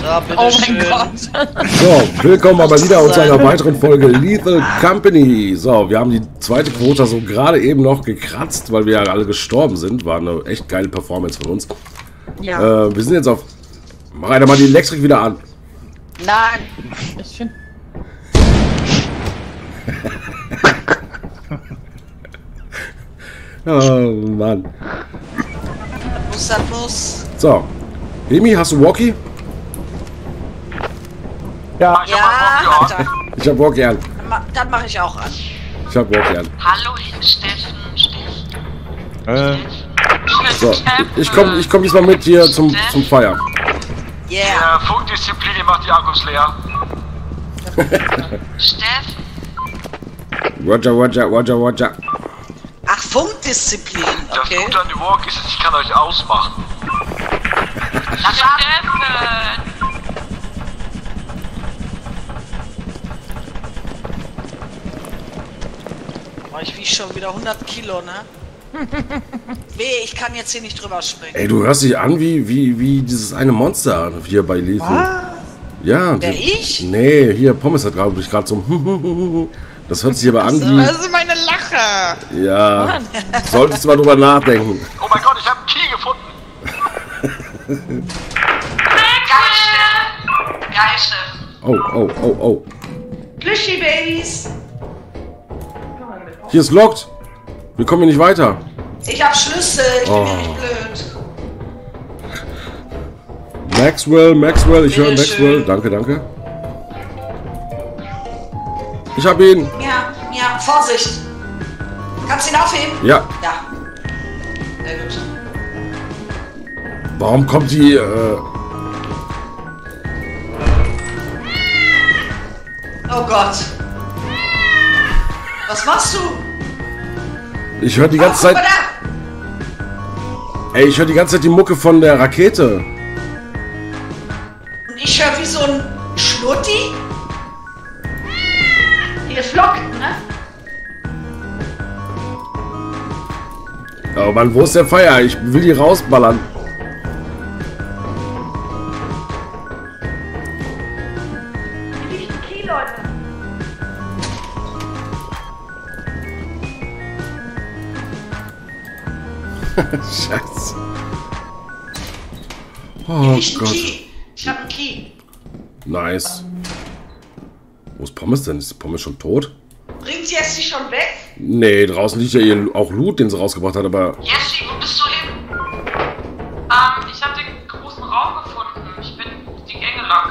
Oh mein Gott. So, willkommen aber wieder zu einer weiteren Folge Lethal Company. So, wir haben die zweite Quota so gerade eben noch gekratzt, weil wir ja alle gestorben sind. War eine echt geile Performance von uns. Ja. Wir sind jetzt auf... Mach einer mal die Elektrik wieder an. Nein. Ich finde... Oh, Mann. Muss. So. Emi, hast du Walkie? Ja. Ja, Ich hab Walkie an. dann mache ich auch an. Ich hab Walkie an. Hallo, Steffen. So, ich komm diesmal mit hier zum Feier. Yeah. Funkdisziplin, ihr macht die Akkus leer. Steffen. Roger. Ach, Funkdisziplin. Das Okay. Gute an den Walkies ist, ich kann euch ausmachen. Steffen. Oh, ich wiege schon wieder 100 Kilo, ne? Weh, ich kann jetzt hier nicht drüber springen. Ey, du hörst dich an wie dieses eine Monster hier bei Lethal. Ja. Wer, ich? Nee, hier, Pommes hat gerade so... Das hört sich aber an wie... Das ist meine Lache. Ja, solltest du mal drüber nachdenken. Oh mein Gott, ich habe einen Key gefunden. Geil, Steffen. Oh. Plüschi-Babys. Hier ist locked. Wir kommen hier nicht weiter. Ich hab Schlüssel. Ich bin ja nicht blöd. Maxwell, ich höre Bitteschön. Maxwell. Danke. Ich hab ihn. Ja, Vorsicht. Kannst du ihn aufheben? Ja. Ja. Sehr gut. Warum kommt die... Oh Gott. Was machst du? Ich höre die ganze Guck Zeit... mal da. Ey, ich höre die ganze Zeit die Mucke von der Rakete. Und ich höre wie so ein Schnutti. Ihr flockt, ne? Oh Mann, wo ist der Feier? Ich will die rausballern. Hier liegt ein Key, Leute. Scheiße. Hier Oh liegt ein Gott. Key. Ich hab einen Key. Nice. Wo ist Pommes denn? Ist Pommes schon tot? Bringt Jessie schon weg? Nee, draußen liegt ja ihr auch Loot, den sie rausgebracht hat, aber... Jessie, wo bist du hin? Ich habe den großen Raum gefunden. Ich bin die Gänge lang.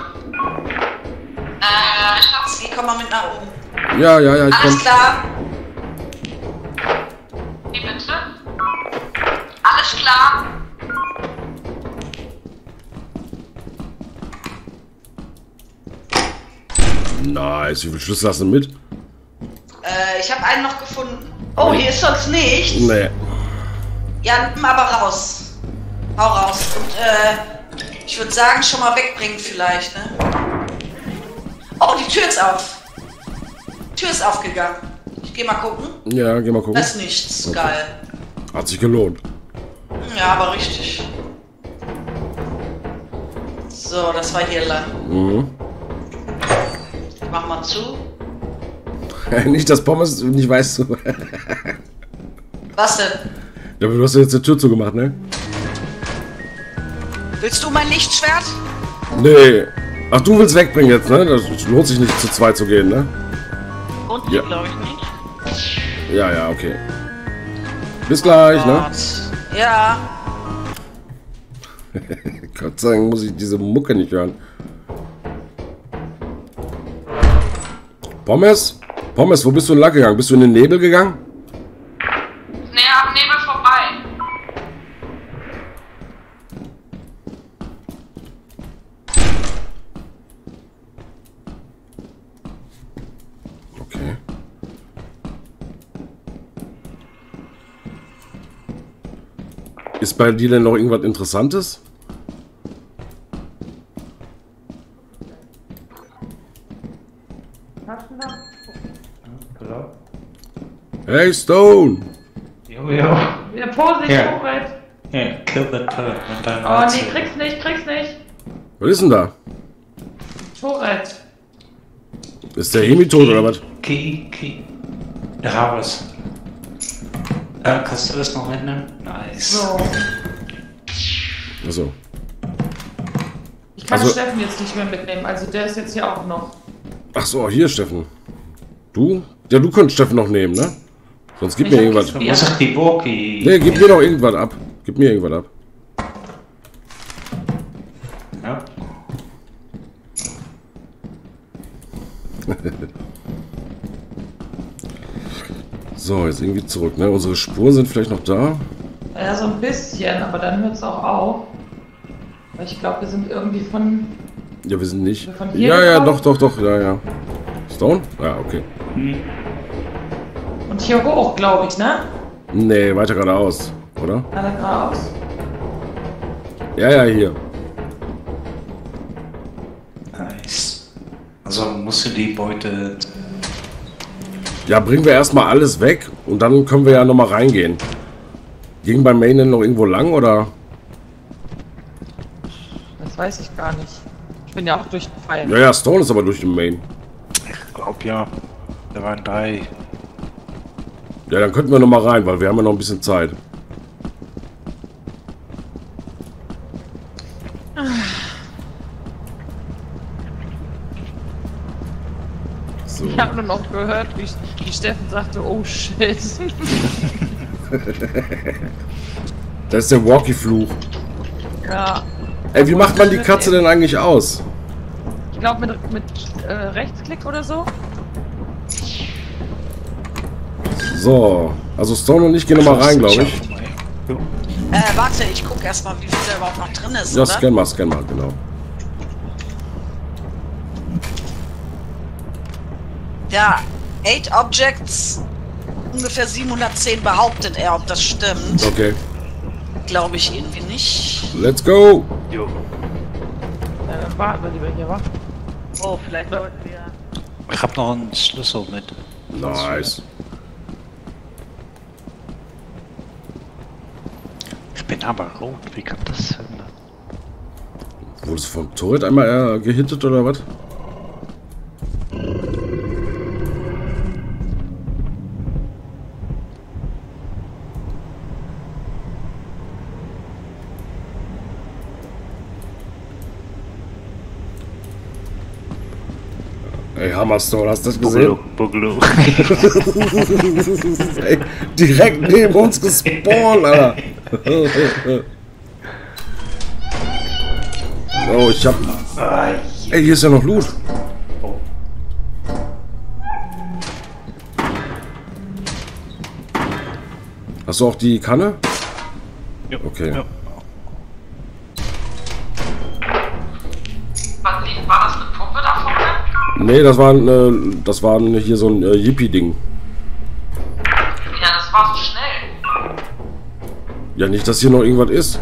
Schatz. Sie, komm mal mit nach oben. Ja, ich Alles komm. klar. Wie bitte? Alles klar. Nice, wie viel Schlüssel hast du mit? Ich habe einen noch gefunden. Oh, hier ist sonst nichts. Nee. Ja, nimm aber raus. Hau raus. Und ich würde sagen, schon mal wegbringen vielleicht, ne? Oh, die Tür ist auf. Tür ist aufgegangen. Ich geh mal gucken. Ja, geh mal gucken. Das ist nichts. Okay. Geil. Hat sich gelohnt. Ja, aber richtig. So, das war hier lang. Mhm. Ich mach mal zu. Nicht, dass Pommes nicht weißt du. Was denn? Ja, du hast ja jetzt die Tür zugemacht, ne? Willst du mein Lichtschwert? Nee. Ach, du willst wegbringen jetzt, ne? Das lohnt sich nicht, zu zweit zu gehen, ne? Und Ja. glaube ich nicht. Ja, okay. Bis gleich, ne? Gott. Ja. Gott sei Dank muss ich diese Mucke nicht hören. Pommes? Pommes, wo bist du lang gegangen? Bist du in den Nebel gegangen? Nee, am Nebel vorbei. Okay. Ist bei dir denn noch irgendwas Interessantes? Hey Stone! Jo. Ja, Vorsicht, Ja. Vorwärts. Ja, kill the turret mit deinem Oh, nee, krieg's nicht. Was ist denn da? Motorrad. Ist der Hemi tot oder was? Key. Da haben wir's. Kannst du das noch mitnehmen? Nice. So. Achso. Ich kann Also- Steffen jetzt nicht mehr mitnehmen, also der ist jetzt hier auch noch. Ach so, hier, Steffen. Du? Ja, du könntest Steffen noch nehmen, ne? Sonst gib Ich mir hab irgendwas. Du musst doch die Walkie. Nee, gib mir doch irgendwas ab. Gib mir irgendwas ab. Ja. So, jetzt irgendwie zurück, ne? Unsere Spuren sind vielleicht noch da. Ja, so ein bisschen, aber dann hört es auch auf. Weil ich glaube, wir sind irgendwie von... Ja, wir sind nicht. Von hier Ja, gekommen? doch, ja. Stone? Ja, okay. Und hier hoch, glaube ich, ne? Nee, weiter geradeaus, oder? Ja, da geradeaus. Ja, hier. Nice. Also musst du die Beute. Ja, bringen wir erstmal alles weg und dann können wir ja nochmal reingehen. Ging beim Main noch irgendwo lang, oder? Das weiß ich gar nicht. Ich bin ja auch durch den Pfeil. Ja, Stone ist aber durch den Main. Ich glaub ja. Da waren 3. Ja, dann könnten wir nochmal rein, weil wir haben ja noch ein bisschen Zeit. So. Ich habe nur noch gehört, wie Steffen sagte, oh shit. Das ist der Walkie-Fluch. Ja. Ey, wie macht man die Katze denn eigentlich aus? Ich glaube mit Rechtsklick oder so. So, also Stone und ich gehen nochmal rein, glaube ich. Warte, ich guck erstmal, wie viel da überhaupt noch drin ist, Ja, oder? scan mal, genau. Ja, 8 Objects, ungefähr 710 behauptet er, ob das stimmt. Okay, Glaube ich irgendwie nicht. let's go! Dann warten wir lieber hier, wa? Oh, vielleicht sollten wir... Ich hab noch einen Schlüssel mit. Nice. Ich bin aber rot. Wie kann das sein? Wurdest du vom Turret einmal gehittet oder was? Ey, Hammerstone, hast du das gesehen? Buglu. Ey, direkt neben uns gespawnt, Alter. Oh, ich hab... Ey, hier ist ja noch Loot. Hast du auch die Kanne? Ja. Okay. Ja. War das eine Puppe da vorne? Nee, das war hier so ein Yippie-Ding. Ja, das war so schnell. Ja, nicht, dass hier noch irgendwas ist.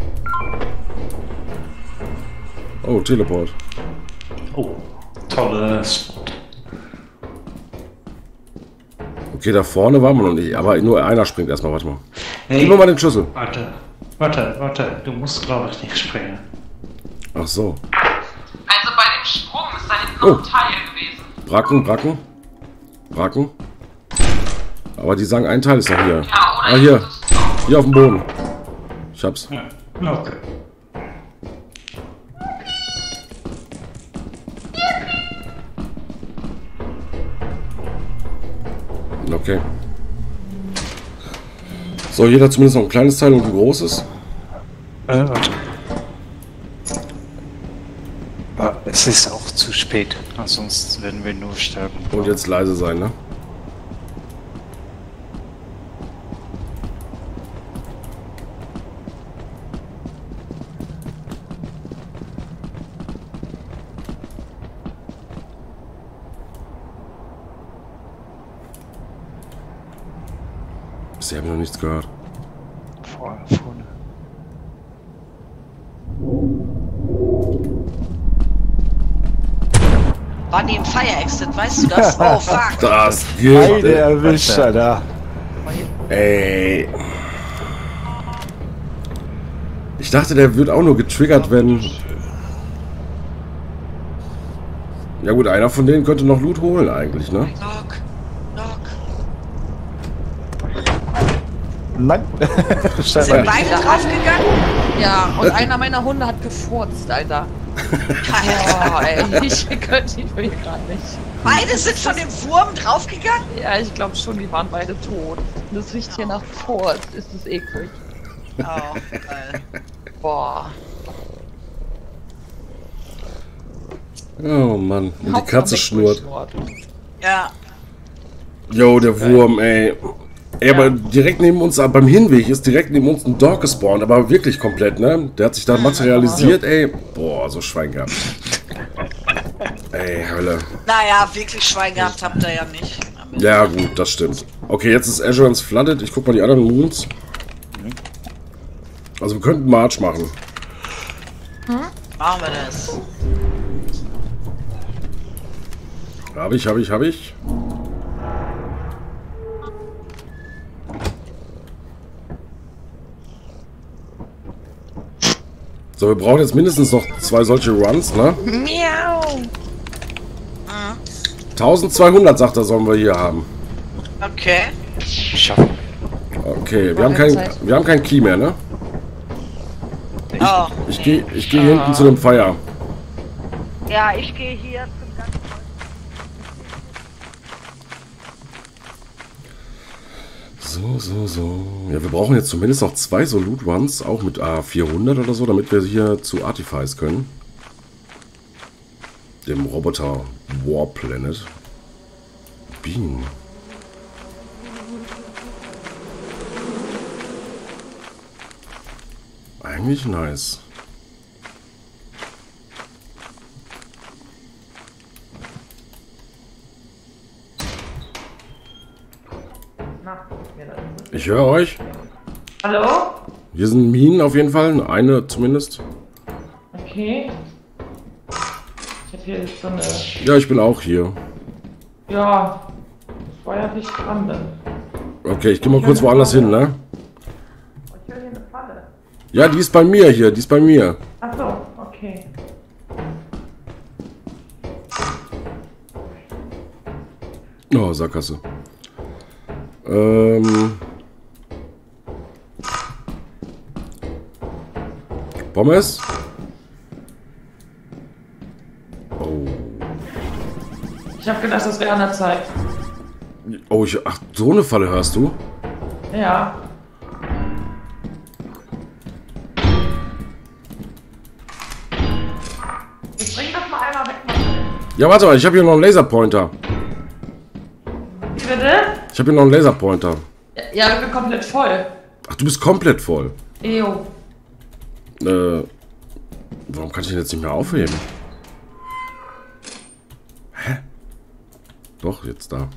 Oh, Teleport. Oh, tolle Spot. Okay, da vorne waren wir noch nicht, aber nur einer springt erstmal, warte mal. Hey, Gib mir mal den Schlüssel. warte. Du musst, glaube ich, nicht springen. Ach so. Also bei dem Sprung ist da hinten Oh. noch ein Teil gewesen. Bracken. Aber die sagen, ein Teil ist noch hier. Ja, oder? Ah, hier. Hier auf dem Boden. Ich hab's. Ja, okay. Okay. So, jeder zumindest noch ein kleines Teil und ein großes. Warte. Es ist auch zu spät, sonst werden wir nur sterben. Und jetzt leise sein, ne? Sie haben noch nichts gehört. Vorne. War die im Fire Exit, weißt du das? Oh, fuck. Das Beide gibt erwischt, Alter. Ey. Ich dachte, der wird auch nur getriggert, wenn... Ja gut, einer von denen könnte noch Loot holen eigentlich, ne? Knock. Nein. Sind beide draufgegangen? Ja, und einer meiner Hunde hat gefurzt, Alter. Oh, ey, ich könnte ihn mir gerade nicht. Beide sind von dem Wurm draufgegangen? Ja, ich glaube schon, die waren beide tot. Das riecht hier nach Furz, ist das eklig. Oh, geil. Boah. Oh Mann, und die Katze schnurrt. Ja. Jo, der Wurm, ey. Ey, aber direkt neben uns, beim Hinweg ist direkt neben uns ein Dog gespawnt, aber wirklich komplett, ne? Der hat sich da materialisiert, ey. Boah, so Schwein gehabt. Ey, Hölle. Naja, wirklich Schwein gehabt habt ihr ja nicht. Ja, gut, das stimmt. Okay, jetzt ist Azurans flooded. Ich guck mal die anderen Moons. Also wir könnten March machen. Machen wir das. Hab ich. So, wir brauchen jetzt mindestens noch 2 solche Runs, ne? Miau! 1200, sagt er, sollen wir hier haben. Okay. Schaffen. Okay, wir haben kein Key mehr, ne? Oh. Ich gehe hier hinten zu dem Feuer. Ja, ich gehe hier zum ganzen So. Ja, wir brauchen jetzt zumindest noch 2 so Loot Runs, auch mit A400 oder so, damit wir hier zu Artifice können. Dem Roboter Warplanet. Bean. Eigentlich nice. Ich höre euch. Hallo? Hier sind Minen auf jeden Fall. Eine zumindest. Okay. Ich hab hier jetzt so eine... Ja, ich bin auch hier. Ja, das war ja nicht dran, denn. Okay, ich gehe mal kurz woanders hin, ne? Ich höre hier eine Falle. Ja, die ist bei mir hier. Die ist bei mir. Ach so, okay. Oh, Sackgasse. Pommes? Oh. Ich hab gedacht, das wäre an der Zeit. Oh, ach, so eine Falle hörst du? Ja. Ich bring das mal einmal weg, Marcel. Ja, warte mal, ich habe hier noch einen Laserpointer. Wie bitte? Ich habe hier noch einen Laserpointer. Ja, ich bin komplett voll. Ach, du bist komplett voll. Ejo. Warum kann ich den jetzt nicht mehr aufheben? Hä? Doch, jetzt da.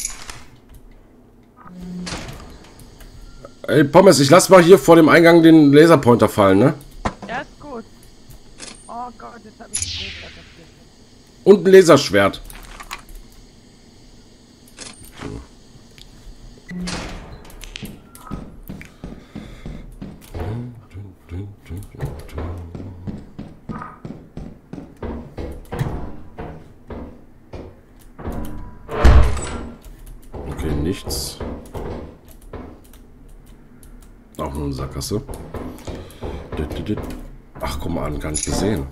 Ey, Pommes, ich lass mal hier vor dem Eingang den Laserpointer fallen, ne? Ja, ist gut. Oh Gott, jetzt hab ich ein Brot. Und ein Laserschwert. Okay, nichts. Auch nur eine Sackgasse. Ach, guck mal an, gar nicht gesehen.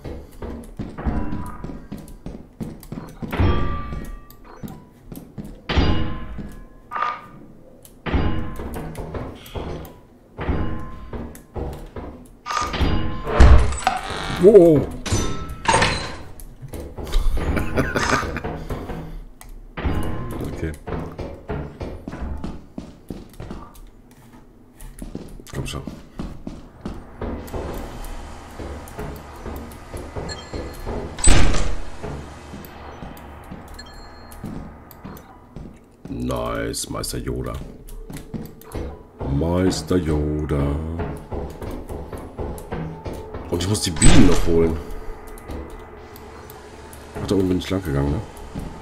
Wow. Okay. Komm schon. Nice, Meister Yoda. Meister Yoda. Und ich muss die Bienen noch holen. Ach, da oben bin ich lang gegangen, ne?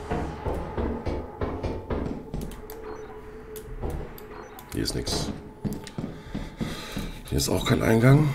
Hier ist nichts. Hier ist auch kein Eingang.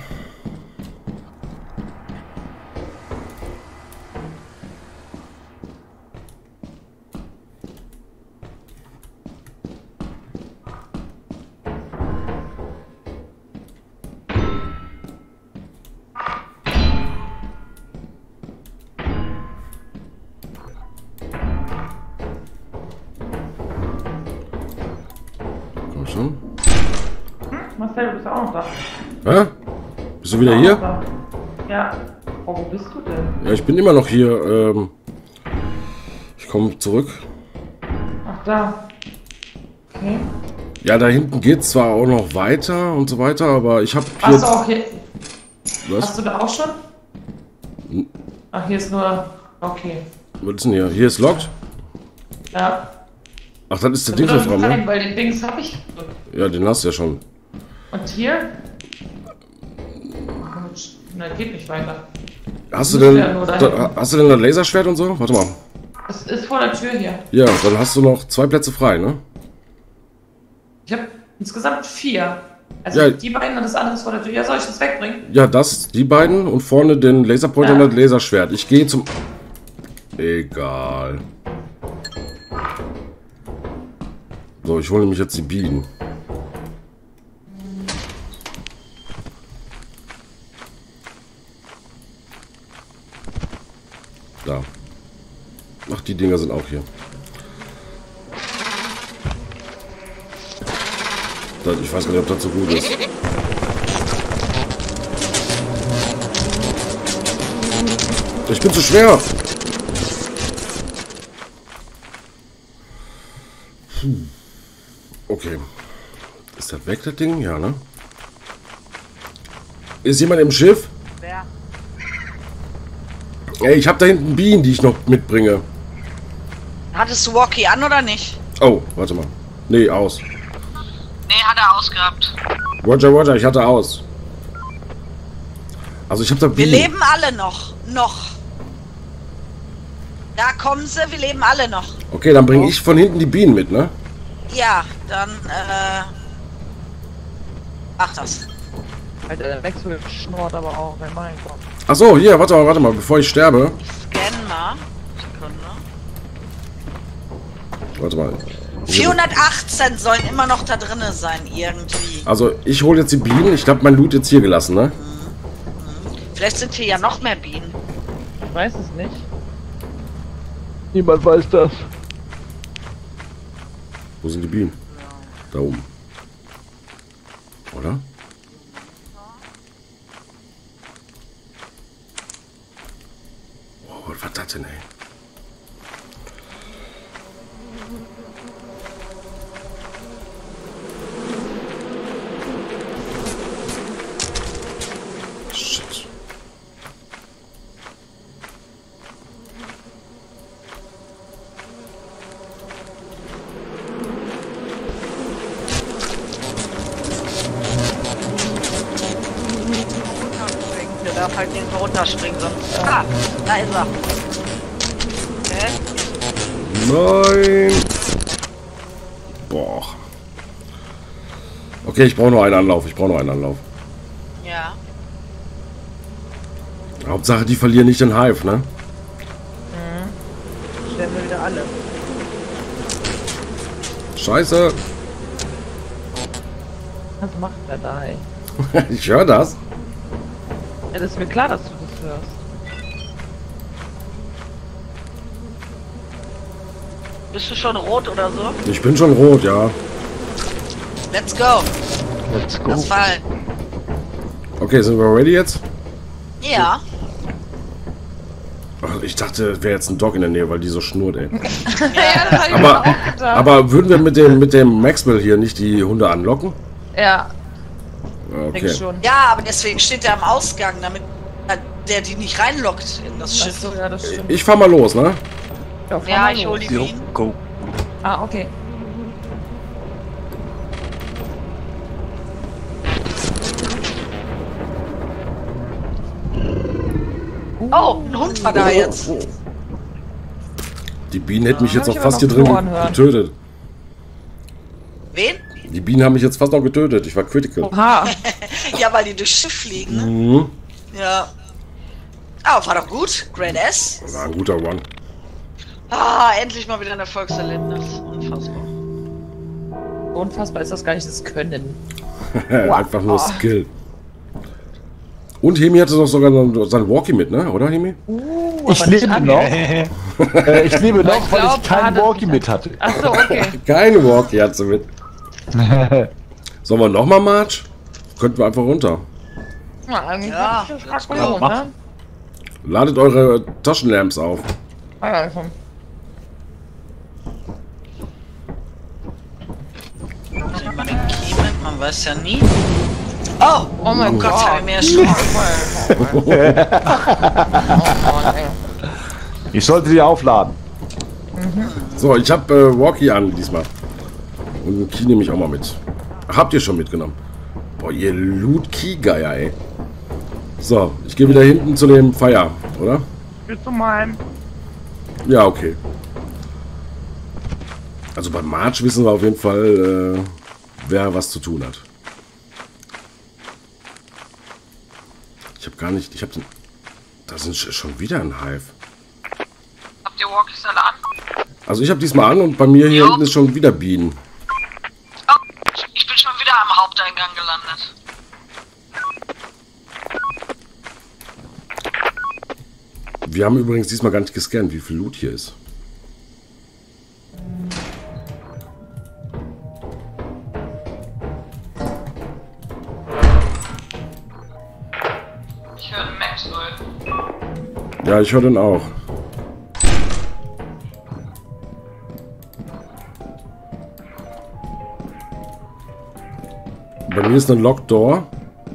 Marcel, du bist auch noch da. Hä? Bist du wieder hier? Da. Ja. Oh, wo bist du denn? Ja, ich bin immer noch hier. Ich komme zurück. Ach, da. Okay. Ja, da hinten geht zwar auch noch weiter und so weiter, aber ich habe hier... Hast du auch hier... Was? Hast du da auch schon? Ach, hier ist nur... Okay. Was ist denn hier? Hier ist locked? Ja. Ach, das ist der Dingsraum, ne? Nein, weil den Dings habe ich. Ja, den hast du ja schon. Und hier? Na, geht nicht weiter. Hast du denn das Laserschwert und so? Warte mal. Das ist vor der Tür hier. Ja, dann hast du noch 2 Plätze frei, ne? Ich habe insgesamt 4. Also Ja. die beiden und das andere ist vor der Tür. Ja, soll ich das wegbringen? Ja, die beiden und vorne den Laserpointer und das Laserschwert. Ich gehe zum... Egal. So, ich hole nämlich jetzt die Bienen. Da. Ach, die Dinger sind auch hier. Ich weiß gar nicht, ob das so gut ist. Ich bin zu schwer. Okay. Ist das weg, das Ding? Ja, ne? Ist jemand im Schiff? Wer? Ey, ich habe da hinten Bienen, die ich noch mitbringe. Hattest du Walkie an oder nicht? Oh, warte mal. Nee, aus. Nee, hat er ausgehabt. Roger, ich hatte aus. Also ich habe da Wir Bienen. leben alle noch. Da kommen sie, wir leben alle noch. Okay, dann bringe ich von hinten die Bienen mit, ne? Ja, dann, mach das. Alter, der Wechsel schnurrt aber auch, mein Gott. Ach so, hier, warte mal, bevor ich sterbe. Scan mal. Sekunde. Warte mal. 418 sollen immer noch da drinnen sein, irgendwie. Also, ich hole jetzt die Bienen. Ich habe mein Loot jetzt hier gelassen, ne? Vielleicht sind hier ja noch mehr Bienen. Ich weiß es nicht. Niemand weiß das. Wo sind die Bienen? Da oben. Oder? Oh, was war das denn, ey? Shit. Der darf halt nicht runterspringen, sonst... Ah, da ist er. Okay. Nein! Boah. Okay, ich brauche nur einen Anlauf. Ja. Hauptsache, die verlieren nicht den Hive, ne? Stellen wir wieder alle. Scheiße. Was macht der da, ey? Ich höre das. Ja, das ist mir klar, dass du das hörst. Bist du schon rot oder so? Ich bin schon rot, ja. Let's go. Let's go. Das Fall. Okay, sind wir ready jetzt? Ja. Ach, ich dachte, wäre jetzt ein Dog in der Nähe, weil die so schnurrt, ey. Ja, das hab ich mir auch gedacht. Aber würden wir mit dem Maxwell hier nicht die Hunde anlocken? Ja, Okay. denke schon. Ja, aber deswegen steht er am Ausgang, damit der die nicht reinlockt in das Schiff. Achso, ja, das stimmt. Ich fahr mal los, ne? fahr Ja, mal ich los. hol die Jo, Bienen. go. Ah, okay. Oh, ein Hund war da jetzt. Die Bienen hätten mich jetzt hab auch ich fast aber hier noch drin Ohren hören. getötet. Wen? Die Bienen haben mich jetzt fast noch getötet. Ich war critical. Oha. Ja, weil die durchs Schiff fliegen, ne? Mhm. Ja. Aber war doch gut. Great S. War ein guter Run. Ah, endlich mal wieder ein Erfolgserlebnis. Unfassbar. Unfassbar ist das gar nicht das Können. Einfach nur Skill. Und Hemi hatte doch sogar sein Walkie mit, ne? Oder, Hemi? Ich aber nicht lebe an- noch. Ich lebe noch, Ich weil glaub, ich kein hat es Walkie nicht mit hatte. Achso, okay. Keine Walkie hat sie mit. Sollen wir nochmal March? könnten wir einfach runter. Ja, eigentlich Ja, ist das let's Aktion, go. ne? Ladet eure Taschenlamps auf. Ah, ja, schon. Man weiß ja nie. Oh, Oh mein Gott. Gott, habe ich mir erschrocken. Ich sollte die aufladen. So, ich habe Walkie an diesmal. Und einen Key nehme ich auch mal mit. Habt ihr schon mitgenommen? Boah, ihr Loot-Key-Geier, ey. So, ich gehe wieder hinten zu dem Feier, oder? Bis zu meinem. Ja, okay. Also beim March wissen wir auf jeden Fall, wer was zu tun hat. Ich habe gar nicht... Da sind schon wieder ein Hive. Habt ihr Walkies alle an? Also ich habe diesmal an und bei mir hier Jo. hinten ist schon wieder Bienen. Oh, ich bin schon wieder am Haupteingang gelandet. Wir haben übrigens diesmal gar nicht gescannt, wie viel Loot hier ist. Ich höre einen Maxwell. Ja, ich höre den auch. Bei mir ist ein Locked Door.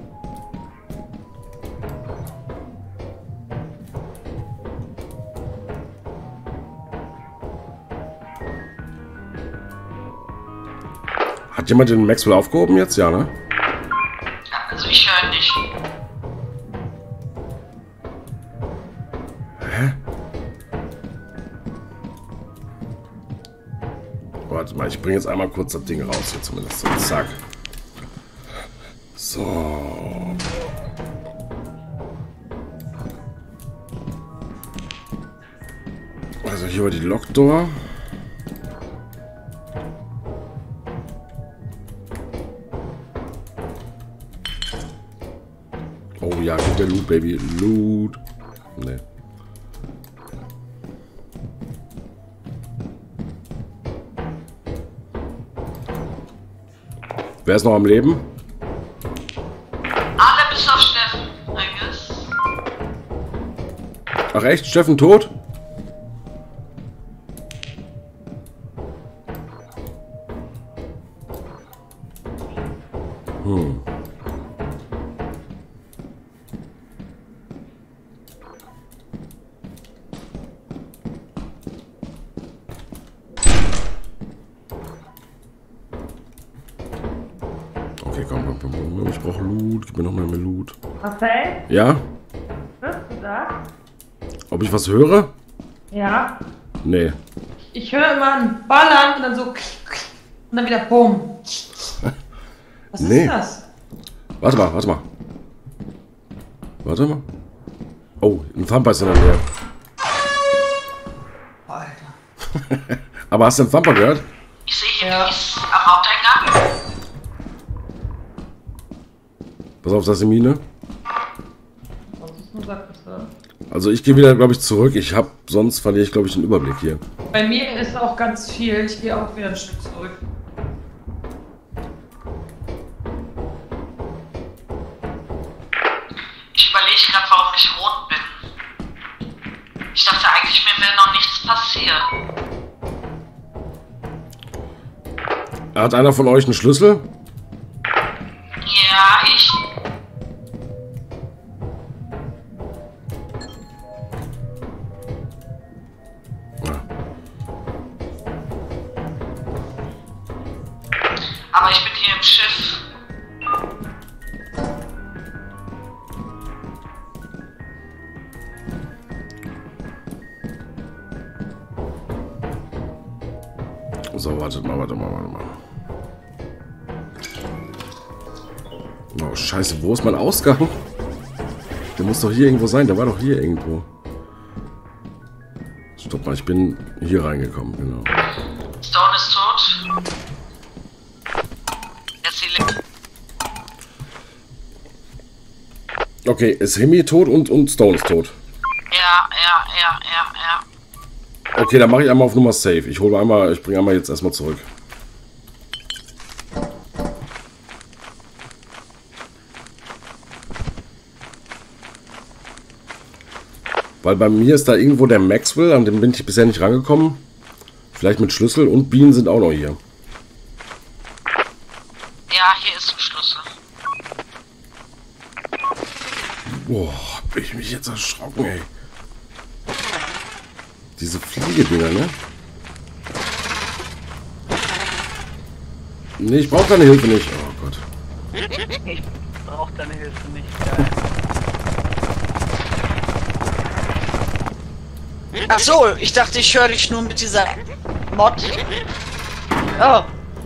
Hat jemand den Maxwell aufgehoben jetzt? Ja, ne? Ja, also ich höre ihn nicht. Warte mal, ich bringe jetzt einmal kurz das Ding raus hier zumindest. So, zack. So. Also hier war die Lockdoor. Oh ja, der Loot, Baby. Loot. Nee. Wer ist noch am Leben? Alle bis auf Steffen, I guess. Ach echt? Steffen tot? Okay, komm. Ich brauche Loot. Gib mir noch mal mehr Loot. Marcel, Ja? hörst du das? Ob ich was höre? Ja. Nee. Ich höre immer ein Ballern und dann so und dann wieder Bumm. Was Nee. ist das? Warte mal. Warte mal. Oh, ein Thumper ist in der Nähe. Alter. Aber hast du den Thumper gehört? Ich sehe hier Ja. Kies am Haupteingang. Pass auf, das ist die Mine. Was ist denn sagt das da? Also ich gehe wieder, glaube ich, zurück. Sonst verliere ich, glaube ich, den Überblick hier. Bei mir ist auch ganz viel. Ich gehe auch wieder ein Stück zurück. Ich überlege gerade, warum ich rot bin. Ich dachte eigentlich, mir wäre noch nichts passiert. Hat einer von euch einen Schlüssel? Ja, ich. Aber ich bin hier im Schiff. So, warte mal. Oh, scheiße, wo ist mein Ausgang? Der muss doch hier irgendwo sein. Der war doch hier irgendwo. Stopp mal, ich bin hier reingekommen, genau. Stone ist tot. Jetzt die Okay, ist Hemi tot und Stone ist tot. Ja. Okay, dann mache ich einmal auf Nummer Safe. Ich bringe einmal jetzt erstmal zurück. Weil bei mir ist da irgendwo der Maxwell, an dem bin ich bisher nicht rangekommen. Vielleicht mit Schlüssel und Bienen sind auch noch hier. Ja, hier ist ein Schlüssel. Boah, hab ich mich jetzt erschrocken, ey. Diese Fliegedinger, ne? Nee, ich brauche deine Hilfe nicht. Oh Gott. Ich brauch deine Hilfe nicht. Ach so, ich dachte, ich höre dich nur mit dieser Mod. Oh.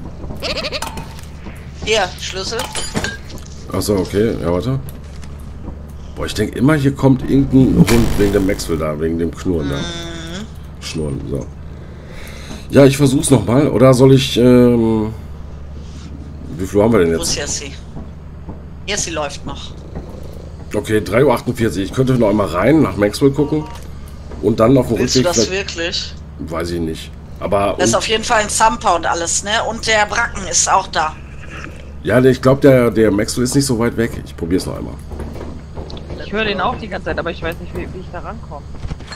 Hier, Schlüssel. Achso, okay. Ja, warte. Boah, ich denke immer, hier kommt irgendein Hund wegen dem Maxwell da, wegen dem Knurren da. Schnurren, so. Ja, ich versuch's nochmal. Oder soll ich, wie viel haben wir denn Wo ist jetzt? Jessie? Jessie läuft noch. Okay, 3:48 Uhr. Ich könnte noch einmal rein, nach Maxwell gucken. Und dann auf dem Willst du Rückweg... das vielleicht- wirklich? Weiß ich nicht. Aber... Das ist auf jeden Fall ein Thumper und alles, ne? Und der Bracken ist auch da. ja, ich glaube, der Maxwell ist nicht so weit weg. Ich probiere es noch einmal. Ich höre den auch die ganze Zeit, aber ich weiß nicht, wie ich da rankomme.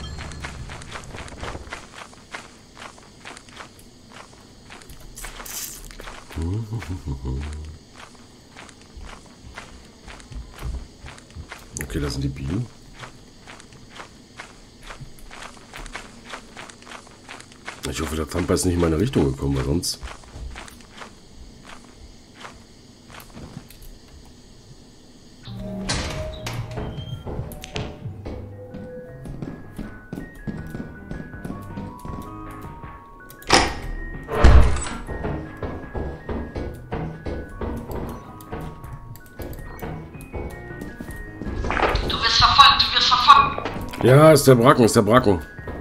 Okay, das sind die Bienen. Ich hoffe, der Thumper ist nicht in meine Richtung gekommen, weil sonst... Du wirst verfolgt, du wirst verfolgt. Ja, ist der Bracken, ist der Bracken.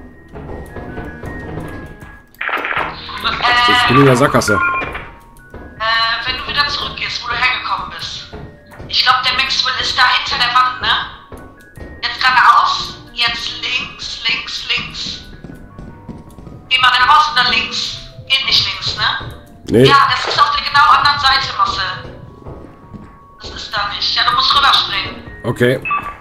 Ich bin in der Sackgasse. Wenn du wieder zurückgehst, wo du hergekommen bist. Ich glaube, der Maxwell ist da hinter der Wand, ne? Jetzt geradeaus, jetzt links, links, links. Geh mal raus oder links. Geht nicht links, ne? Nee, Ja, das ist auf der genau anderen Seite, Marcel. Das ist da nicht. Ja, du musst rüberspringen. okay.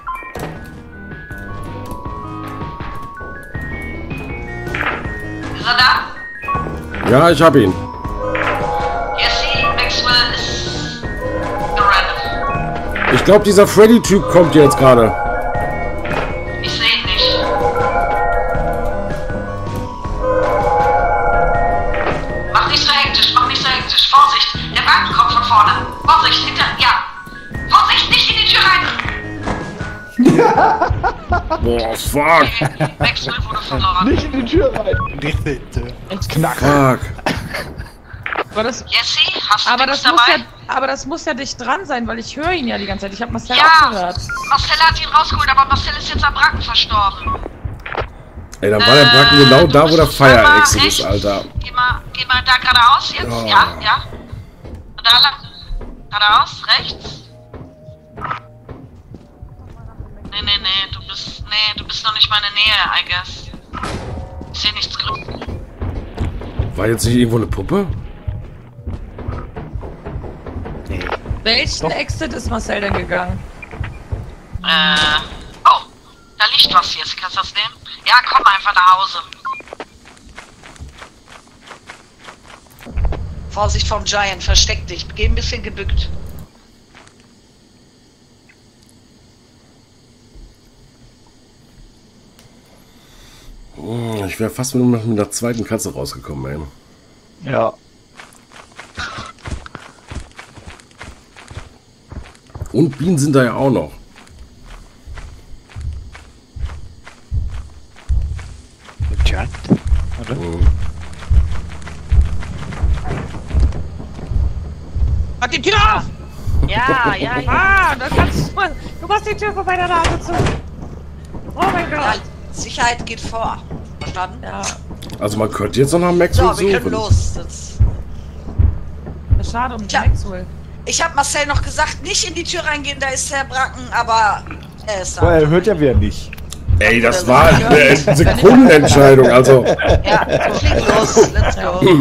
Ist er da? Ja, ich hab ihn. Jessie, Maxwell ist gerannt. Ich glaube, dieser Freddy-Typ kommt jetzt gerade. Ich sehe ihn nicht. Mach nicht so hektisch, mach nicht so hektisch. Vorsicht, der Wagen kommt von vorne. Vorsicht, hinter, ja. Vorsicht, nicht in die Tür rein. Boah, fuck. Maxwell wurde verloren. Nicht in die Tür rein. Fuck. Aber das, Jessie, hast du aber, nichts das muss dabei? ja, aber das muss ja dicht dran sein, weil ich höre ihn ja die ganze Zeit. Ich habe Marcel auch Ja, gehört. Marcel hat ihn rausgeholt, aber Marcel ist jetzt am Bracken verstorben. Ey, dann war der Bracken genau da, wo der Fire Exit ist, Alter. Geh mal da geradeaus jetzt. Oh. Ja, ja. Und da lang. Geradeaus, rechts. Nee, du bist noch nicht meine Nähe, I guess. Ich sehe nichts Grünes. War jetzt nicht irgendwo eine Puppe? Welchen Exit ist Marcel denn gegangen? Oh, da liegt was hier. Kannst du das nehmen? Ja, komm einfach nach Hause. Vorsicht vom Giant, versteck dich. Geh ein bisschen gebückt. Ich wäre fast mit einer zweiten Katze rausgekommen, ey. Ja. Und Bienen sind da ja auch noch. Tja. Oder? Mach die Tür auf! Ja, ja, ja. Ah, da kannst du machst die Tür vor meiner Nase zu. Oh mein ja. Gott. Sicherheit geht vor. Verstanden? Ja, Also man könnte jetzt noch nach Maxwell So, wir können suchen. los. Das schade um Tja. Maxwell. ich habe Marcel noch gesagt, nicht in die Tür reingehen, da ist der Bracken, aber er ist Aber da. er hört ja wieder nicht. Ey, das war eine Sekundenentscheidung, also. Ja, flieg los. Let's go.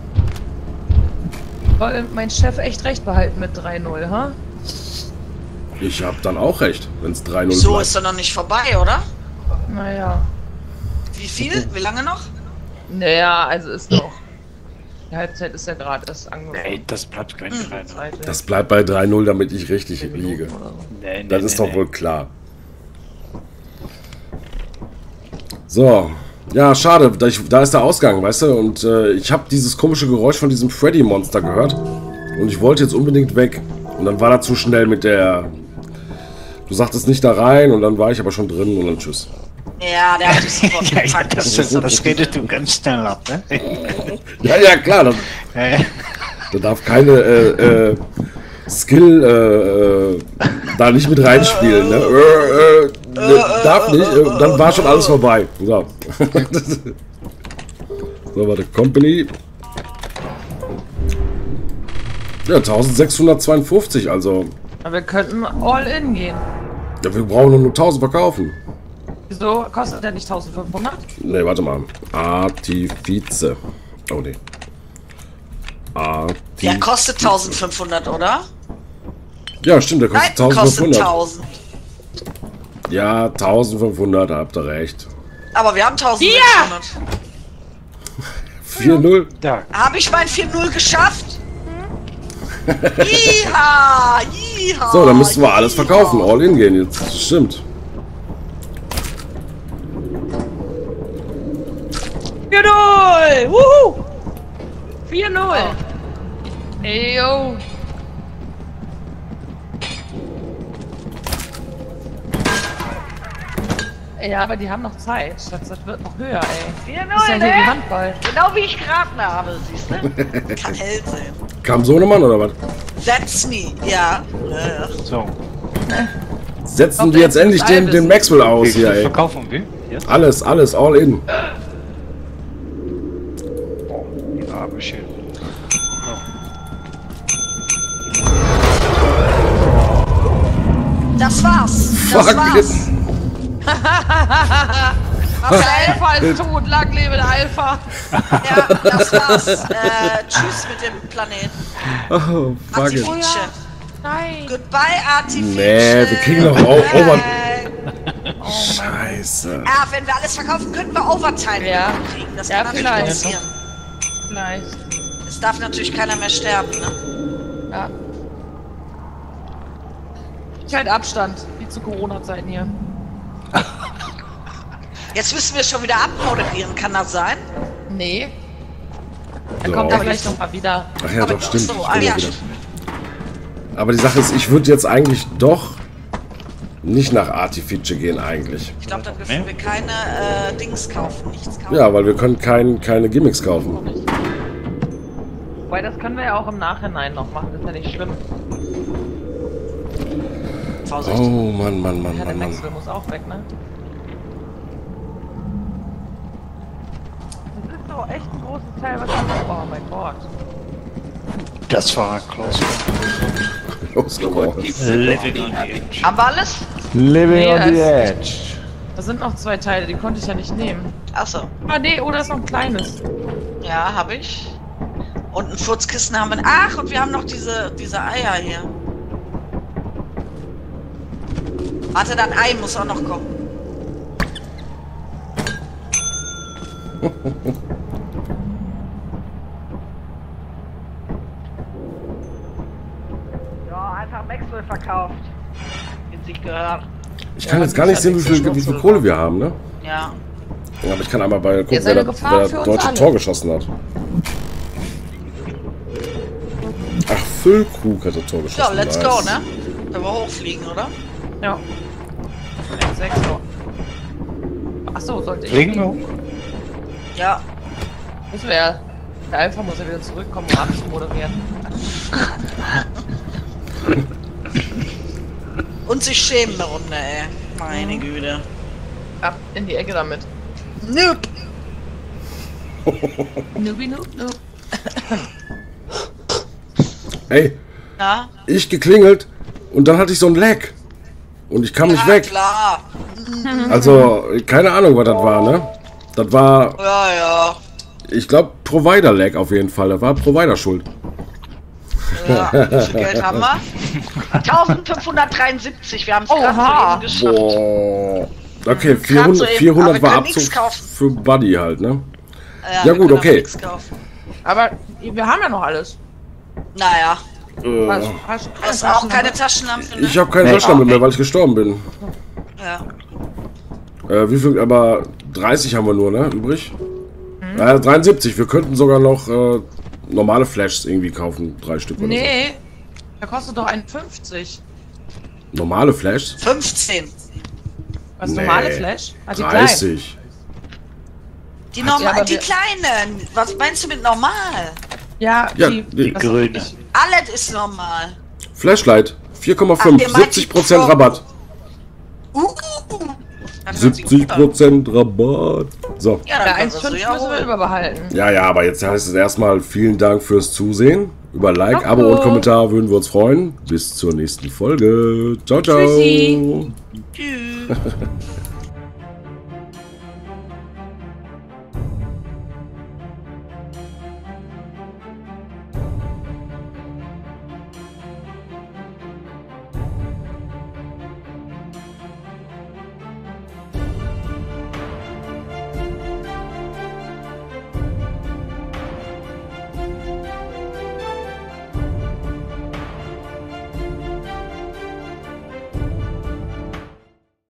Soll mein Chef echt recht behalten mit 3-0, ha? Ich hab dann auch recht, wenn es 3-0 So bleibt. ist er noch nicht vorbei, oder? Naja. Wie viel? Wie lange noch? Naja, also ist noch. Die Halbzeit ist ja gerade erst angefangen. Nee, das bleibt kein 3-0. Das bleibt bei 3-0, damit ich richtig liege. Nee, Das ist doch wohl klar. So. Ja, schade. Da ist der Ausgang, weißt du? Und ich habe dieses komische Geräusch von diesem Freddy-Monster gehört. Und ich wollte jetzt unbedingt weg. Und dann war er zu schnell mit der... Du sagtest nicht da rein und dann war ich aber schon drin und dann tschüss. Ja, der hat dich sofort Ja, gepackt. das redet du ganz schnell ab, ne? Ja, klar. Da darf keine Skill da nicht mit reinspielen. Ne? Darf nicht. Dann war schon alles vorbei. So. So, warte. Company. Ja, 1652, also. Aber wir könnten all in gehen. Ja, wir brauchen nur 1000 verkaufen. Wieso kostet der nicht 1500? Ne, warte mal. Artifice. Oh, ne. Der kostet 1500, oder? Ja, stimmt, der kostet Nein, kostet 1500. 1000. Ja, 1500, habt ihr recht. Aber wir haben 1600. 4-0. Da. Habe ich mein 4-0 geschafft? Jiha! Jiha! So, dann müssten wir alles jiha. verkaufen. All in gehen jetzt. Das stimmt. 4-0! Wuhu! 4-0! Ey, yo! Ja, aber die haben noch Zeit. Das wird noch höher, ey. 4-0, Das ist ja hier wie ne? Handball. Genau wie ich geraten habe, siehst du? Kann hell sein. Kam Sohnemann oder was? That's me. Ja. So. Setzen wir jetzt endlich den Maxwell aus Wie hier, viel ey. verkaufen wir? Jetzt? Alles, all in. Oh, die arme Schön. Das war's. Das Fuck. war's. Aber der Alpha ist tot. Lang lebe der Alpha. Ja, das war's. Tschüss mit dem Planeten. Oh, fuck it. Artifice. Nein. Goodbye, Artifice. Nee, wir kriegen noch Over... Oh, Scheiße. Ja, wenn wir alles verkaufen, könnten wir Overtime Ja. kriegen. Das Ja, kann natürlich vielleicht. passieren. Vielleicht. Es darf natürlich keiner mehr sterben, ne? Ja. Ich halt Abstand, wie zu Corona-Zeiten hier. Jetzt müssen wir schon wieder abmoderieren, kann das sein? Nee. Dann So. kommt er vielleicht noch mal wieder. Ach ja, Aber doch, stimmt. so, Ich ah, bin ja. auch wieder. Aber die Sache ist, ich würde jetzt eigentlich doch nicht nach Artifice gehen, eigentlich. Ich glaube, da dürfen wir keine Dings kaufen, nichts kaufen. Ja, weil wir können keine Gimmicks kaufen. Weil das können wir ja auch im Nachhinein noch machen, das ist ja nicht schlimm. Vorsicht. Oh, Mann. Ja, der Maxwell muss auch weg, ne? Das ist doch echt ein großes Teil, was ich... Oh mein Gott. Das war close. Losgeworden. Living on the edge. Haben wir alles? Living Nee, on the das- edge. Da sind noch 2 Teile, die konnte ich ja nicht nehmen. Achso. Ah nee, oh, da ist noch ein kleines. Ja, habe ich. Und ein Furzkissen haben wir. Ach, und wir haben noch diese Eier hier. Warte, das Ei muss auch noch kommen. Ja, einfach Maxwell verkauft. Wie sich gehört. Ich kann jetzt gar nicht sehen, wie viel Kohle wir haben, ne? Ja. Ja, aber ich kann einmal bei gucken, Jetzt wer eine das Gefahr für uns deutsche alle. Tor geschossen hat. Ach, Füllkrug hat das Tor geschossen. So, let's nice. go, ne? Wenn wir hochfliegen, oder? Ja. 6 so. Achso, sollte ich. Fliegen wir hoch? Ja. Müssen wir ja. Der Alpha muss ja wieder zurückkommen, um abzumoderieren. Und sich schämen eine Runde, ey. Meine Güte. Ab in die Ecke damit. Nope. Nubi, noob. Ey, Ja? ich geklingelt und dann hatte ich so ein Lag. Und ich kam nicht weg. Klar. Also, keine Ahnung, was das war, ne? Das war, Ja, ja. ich glaube, Provider-Lag auf jeden Fall. Das war Provider schuld. Ja, wie viel Geld haben wir? 1573, wir haben es gerade Oha. soeben geschafft. Boah. Okay, Grad so 400, eben, 400 aber wir war können nichts Abzug kaufen. für Buddy halt, ne? Ja, wir gut, können auch okay. nichts kaufen. Aber wir haben ja noch alles. Naja, Was? Äh, Hast du du hast auch keine Taschenlampe, ne? ich habe keine Taschenlampe mehr, weil ich gestorben bin. Ja. Wie viel? Aber 30 haben wir nur, ne? Übrig? 73. Wir könnten sogar noch normale Flashs irgendwie kaufen. 3 Stück oder Nee, der kostet doch 51. so. Normale Flashs? 15. Was, Nee, normale Flash? Ah, die kleinen. 30. Die, normal, aber die wir- kleinen. Was meinst du mit normal? Ja, Ja, die die was- grüne. Alles ist normal. Flashlight. Ach, 4,5. ihr meint die 70% Pro. Rabatt. Das hört sich gut an. 70% Rabatt. So. Ja, Der dann kannst 1,5 du so ja müssen wir holen. überbehalten. Ja, aber jetzt heißt es erstmal vielen Dank fürs Zusehen. Über Like, Hallo. Abo und Kommentar würden wir uns freuen. Bis zur nächsten Folge. Ciao, ciao. Tschüssi. Tschüss.